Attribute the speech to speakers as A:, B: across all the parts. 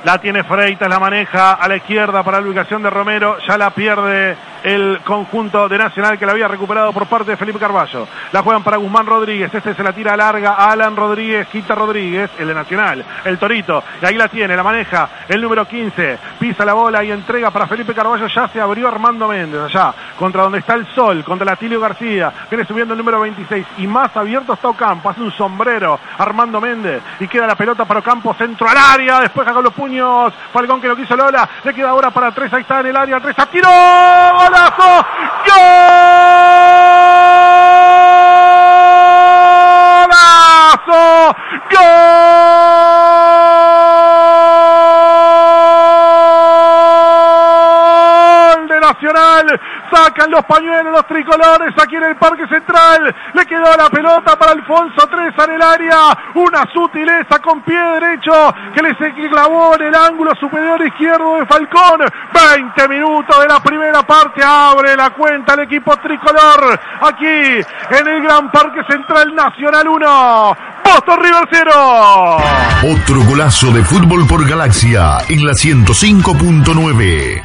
A: La tiene Freitas, la maneja a la izquierda para la ubicación de Romero. Ya la pierde el conjunto de Nacional, que la había recuperado por parte de Felipe Carballo. La juegan para Guzmán Rodríguez. Este se la tira larga a Alan Rodríguez. Quita Rodríguez, el de Nacional, el Torito. Y ahí la tiene, la maneja el número 15. Pisa la bola y entrega para Felipe Carballo. Ya se abrió Armando Méndez allá, contra donde está el Sol, contra el Atilio García. Viene subiendo el número 26. Y más abierto está Ocampo. Hace un sombrero Armando Méndez. Y queda la pelota para Ocampo, centro al área. Después con los puños Falcón, que lo quiso Lola. Le queda ahora para Tres. Ahí está en el área. Tres, tiró. ¡Golazo! ¡Golazo! ¡Gol de Nacional! Sacan los pañuelos los tricolores aquí en el Parque Central. Le quedó la pelota para Alfonso Treza en el área. Una sutileza con pie derecho que le se clavó en el ángulo superior izquierdo de Falcón. 20 minutos de la primera parte. Abre la cuenta el equipo tricolor aquí en el Gran Parque Central. Nacional 1, Boston River 0.
B: Otro golazo de Fútbol por Galaxia en la 105.9.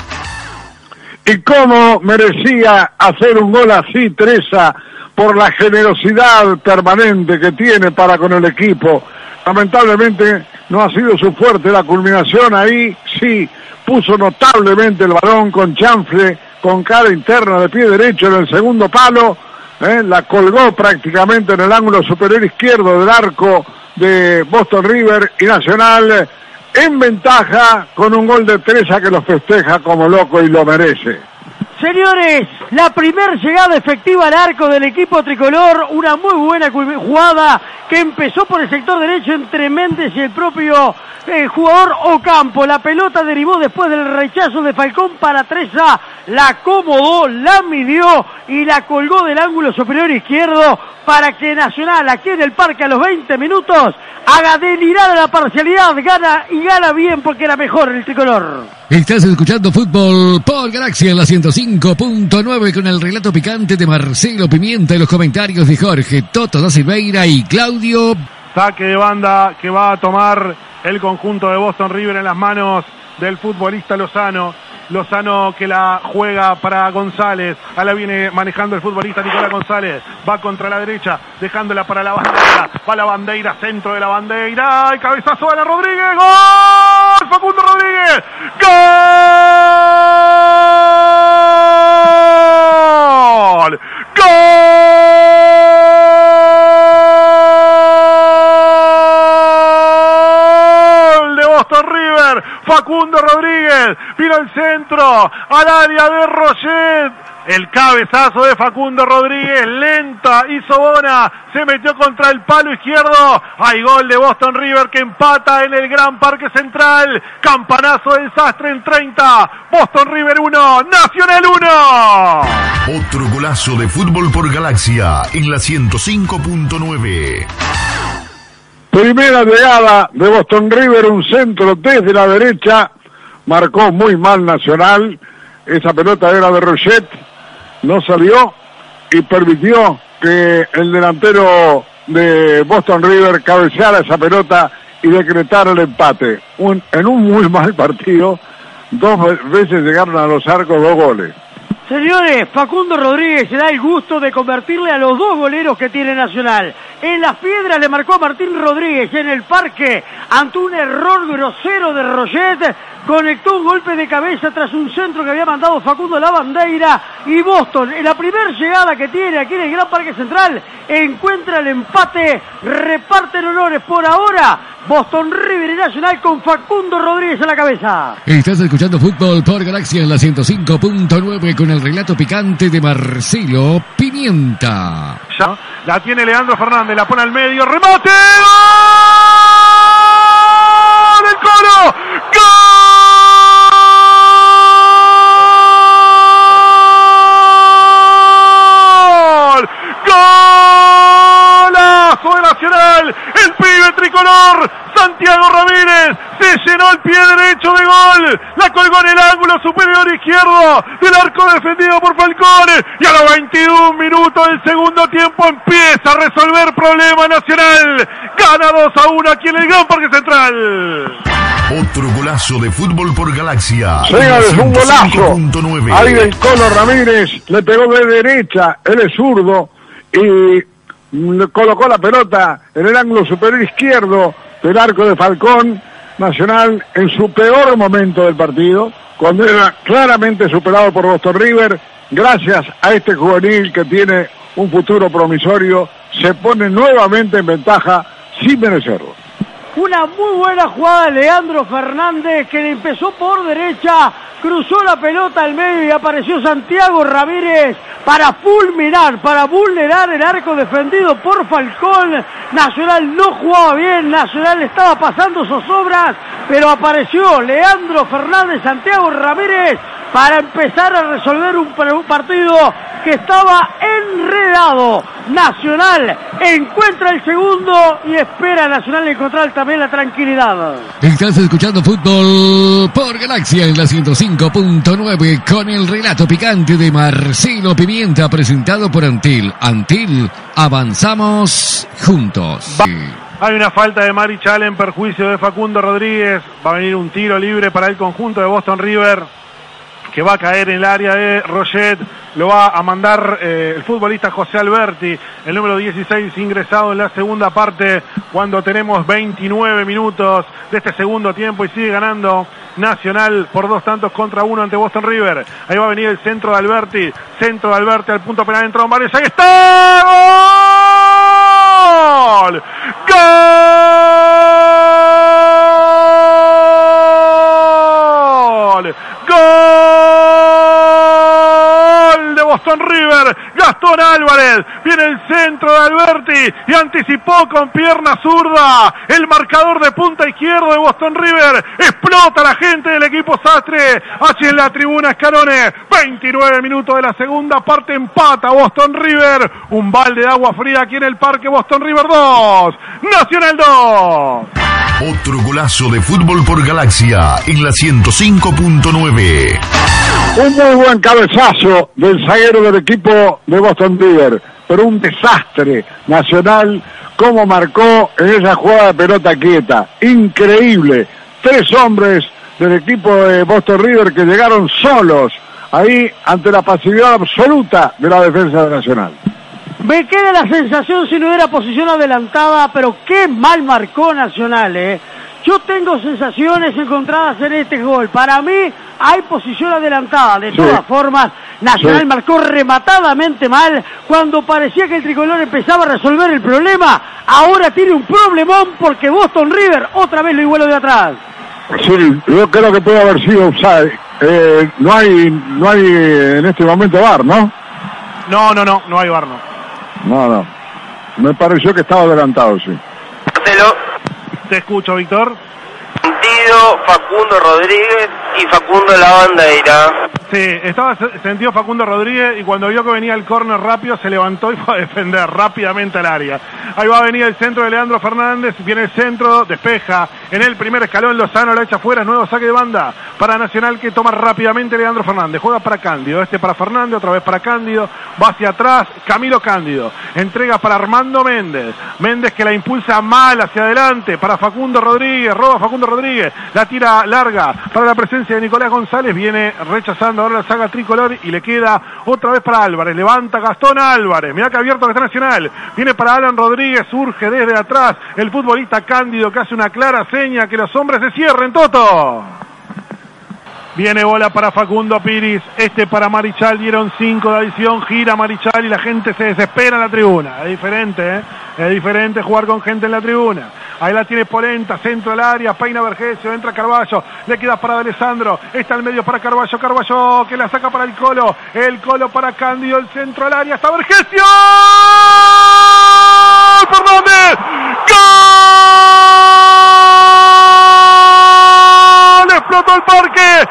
C: Y cómo merecía hacer un gol así Treza, por la generosidad permanente que tiene para con el equipo. Lamentablemente no ha sido su fuerte la culminación. Ahí sí puso notablemente el balón con chanfle, con cara interna de pie derecho en el segundo palo. La colgó prácticamente en el ángulo superior izquierdo del arco de Boston River, y Nacional en ventaja con un gol de Treza que lo festeja como loco y lo merece.
D: Señores, la primera llegada efectiva al arco del equipo tricolor, una muy buena jugada que empezó por el sector derecho entre Méndez y el propio jugador Ocampo. La pelota derivó después del rechazo de Falcón para Treza, la acomodó, la midió y la colgó del ángulo superior izquierdo para que Nacional, aquí en el parque a los 20 minutos, haga delirar a la parcialidad, gana y gana bien porque era mejor el tricolor.
E: Estás escuchando Fútbol por Galaxia en la 105.9 con el relato picante de Marcelo Pimienta y los comentarios de Jorge Toto da Silveira y Claudio.
A: Saque de banda que va a tomar el conjunto de Boston River en las manos del futbolista Lozano. Lozano que la juega para González. Ahora viene manejando el futbolista Nicolás González. Va contra la derecha, dejándola para la bandera. Va la bandera, centro de la bandera. ¡Ay, cabezazo de Ana Rodríguez! ¡Gol! ¡Facundo Rodríguez! ¡Gol! ¡Gol! De Boston River. Facundo Rodríguez, vino al centro, al área de Roget. El cabezazo de Facundo Rodríguez, lenta, hizo bona, se metió contra el palo izquierdo. Hay gol de Boston River que empata en el Gran Parque Central. Campanazo del Sastre en 30. Boston River 1, Nacional 1.
B: Otro golazo de Fútbol por Galaxia en la 105.9.
C: Primera llegada de Boston River, un centro desde la derecha, marcó muy mal Nacional, esa pelota era de Roget, no salió y permitió que el delantero de Boston River cabeceara esa pelota y decretara el empate. En un muy mal partido, dos veces llegaron a los arcos 2 goles.
D: Señores, Facundo Rodríguez se da el gusto de convertirle a los 2 goleros que tiene Nacional. En las Piedras le marcó a Martín Rodríguez, en el Parque, ante un error grosero de Roget, conectó un golpe de cabeza tras un centro que había mandado Facundo La Bandeira, y Boston, en la primera llegada que tiene aquí en el Gran Parque Central, encuentra el empate, reparten honores por ahora, Boston River y Nacional con Facundo Rodríguez a la cabeza.
E: Estás escuchando Fútbol por Galaxia en la 105.9 con el relato picante de Marcelo Pimienta.
A: Ya, la tiene Leandro Fernández, la pone al medio, remate, ¡gol! ¡El Colo! ¡Gol! ¡Golazo de Nacional! El pibe tricolor, Santiago Ramírez, se llenó el pie derecho de gol, la colgó en el ángulo superior izquierdo del arco defendido por Falcón, y a los 21 minutos del segundo tiempo empieza a resolver problema Nacional. Gana 2-1 aquí en el Gran Parque Central.
B: Otro golazo de fútbol por Galaxia.
C: Señores, un golazo.
B: 105.9.
C: Ahí del Colo Ramírez le pegó de derecha, él es zurdo, y le colocó la pelota en el ángulo superior izquierdo del arco de Falcón. Nacional en su peor momento del partido, cuando era claramente superado por Boston River. Gracias a este juvenil que tiene un futuro promisorio, se pone nuevamente en ventaja sin merecerlo.
D: Una muy buena jugada de Leandro Fernández, que le empezó por derecha, cruzó la pelota al medio y apareció Santiago Ramírez para fulminar, para vulnerar el arco defendido por Falcón. Nacional no jugaba bien, Nacional estaba pasando zozobras, pero apareció Leandro Fernández, Santiago Ramírez, para empezar a resolver un partido que estaba enredado. Nacional encuentra el segundo y espera a Nacional encontrar también la tranquilidad.
E: Estás escuchando Fútbol por Galaxia en la 105.9 con el relato picante de Marcelo Pimienta, presentado por Antil. Antil, avanzamos juntos.
A: Hay una falta de Marichal en perjuicio de Facundo Rodríguez. Va a venir un tiro libre para el conjunto de Boston River, que va a caer en el área de Roget. Lo va a mandar el futbolista José Alberti, el número 16, ingresado en la segunda parte, cuando tenemos 29 minutos de este segundo tiempo y sigue ganando Nacional por 2-1 ante Boston River. Ahí va a venir el centro de Alberti al punto penal, entró Mares, ahí está, ¡gol! ¡Gol! ¡Gol de Boston River! Gastón Álvarez, viene el centro de Alberti y anticipó con pierna zurda el marcador de punta izquierdo de Boston River. Explota la gente del equipo Sastre, allí en la tribuna Escarone. 29 minutos de la segunda parte, empata Boston River. Un balde de agua fría aquí en el parque. Boston River 2, Nacional 2.
B: Otro golazo de fútbol por Galaxia en la 105.9.
C: Un muy buen cabezazo del zaguero del equipo de Boston River, pero un desastre Nacional como marcó en esa jugada de pelota quieta. Increíble. 3 hombres del equipo de Boston River que llegaron solos ahí ante la pasividad absoluta de la defensa de Nacional.
D: Me queda la sensación si no era posición adelantada, pero qué mal marcó Nacional, Yo tengo sensaciones encontradas en este gol. Para mí hay posición adelantada. De todas formas, Nacional marcó rematadamente mal cuando parecía que el tricolor empezaba a resolver el problema. Ahora tiene un problemón porque Boston River otra vez lo igualó de atrás.
C: Sí, yo creo que puede haber sido offside. No hay en este momento VAR, ¿no?
A: No hay VAR, no.
C: No. Me pareció que estaba adelantado, sí.
A: Te escucho, Víctor.
F: Sentido Facundo Rodríguez y Facundo Lavandeira.
A: Sí, estaba sentido Facundo Rodríguez y cuando vio que venía el córner rápido se levantó y fue a defender rápidamente al área. Ahí va a venir el centro de Leandro Fernández, viene el centro, despeja en el primer escalón, Lozano la echa afuera, nuevo saque de banda para Nacional que toma rápidamente Leandro Fernández, juega para Cándido, para Fernández, otra vez para Cándido, va hacia atrás, Camilo Cándido, entrega para Armando Méndez que la impulsa mal hacia adelante, para Facundo Rodríguez, roba Facundo Rodríguez, la tira larga para la presencia de Nicolás González, viene rechazando ahora la saga tricolor y le queda otra vez para Álvarez, levanta Gastón Álvarez, mirá que abierto que está Nacional, viene para Alan Rodríguez, surge desde atrás el futbolista Cándido que hace una clara seña que los hombres se cierren, Toto. Viene bola para Facundo Piris, para Marichal, dieron 5 de adición, gira Marichal y la gente se desespera en la tribuna. Es diferente jugar con gente en la tribuna. Ahí la tiene Polenta, centro del área, peina Vergesio, entra Carballo, le queda para Alessandro, está al medio para Carballo que la saca para el Colo para Cándido, el centro del área, está Vergesio, Fernández, ¡gol! Explotó el parque,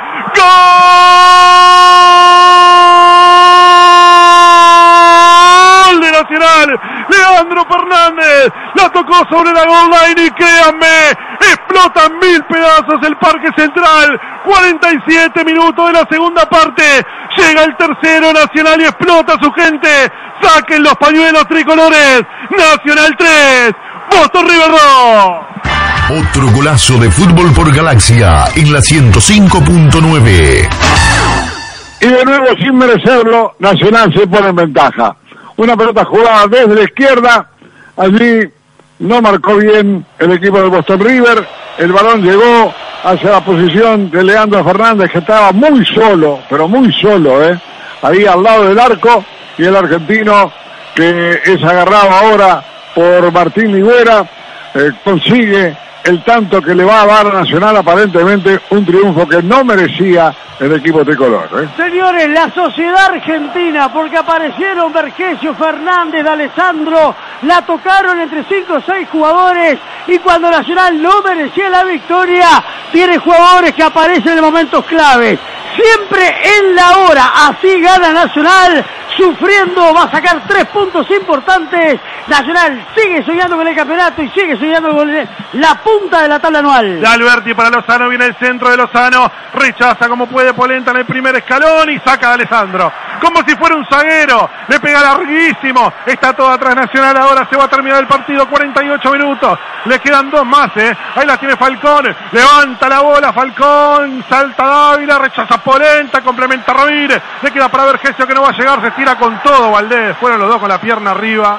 A: ¡gol de Nacional! Leandro Fernández la tocó sobre la goal line y créanme, explota en 1000 pedazos el Parque Central. 47 minutos de la segunda parte. Llega el tercero Nacional y explota a su gente. Saquen los pañuelos tricolores. Nacional 3, Boston River 2.
B: Otro golazo de Fútbol por Galaxia en la 105.9.
C: Y de nuevo, sin merecerlo, Nacional se pone en ventaja. Una pelota jugada desde la izquierda. Allí no marcó bien el equipo de Boston River. El balón llegó hacia la posición de Leandro Fernández, que estaba muy solo, pero muy solo, ahí al lado del arco. Y el argentino, que es agarrado ahora por Martín Ligüera, consigue el tanto que le va a dar a Nacional, aparentemente un triunfo que no merecía el equipo tricolor.
D: Señores, la sociedad argentina, porque aparecieron Vergesio, Fernández, D'Alessandro, la tocaron entre 5 o 6 jugadores, y cuando Nacional no merecía la victoria, tiene jugadores que aparecen en momentos claves. Siempre en la hora, así gana Nacional, sufriendo, va a sacar 3 puntos importantes. Nacional sigue soñando con el campeonato y sigue soñando con la punta de la tabla anual.
A: De Alberti para Lozano, viene el centro de Lozano, rechaza como puede Polenta en el primer escalón y saca a Alessandro. Como si fuera un zaguero, le pega larguísimo, está todo atrás Nacional, ahora se va a terminar el partido, 48 minutos, le quedan 2 más, ahí la tiene Falcón, levanta la bola Falcón, salta Dávila, rechaza Polenta, complementa Ramírez, le queda para Vergesio que no va a llegar, se tira con todo Valdés, fueron los dos con la pierna arriba,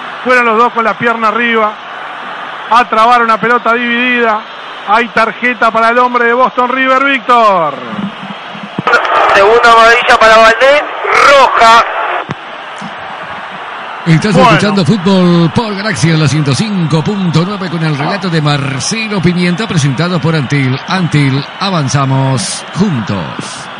A: a trabar una pelota dividida. Hay tarjeta para el hombre de Boston River, Víctor.
F: Segunda amarilla para Valdés, roja.
E: Estás escuchando Fútbol por Galaxia en la 105.9 con el relato de Marcelo Pimienta, presentado por Antil. Antil, avanzamos juntos.